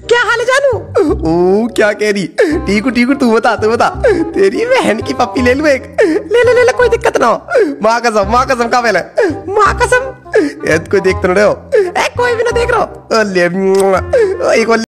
क्या हाल है जानू? ओ क्या कह रही? टीकू टीकू तू बता तेरी बहन की पप्पी ले लूं एक? ले कोई दिक्कत ना हो। माँ कसम का पहले माँ कसम कोई देख तो नहीं रहे हो? कोई भी ना देख रहा हो। ले एक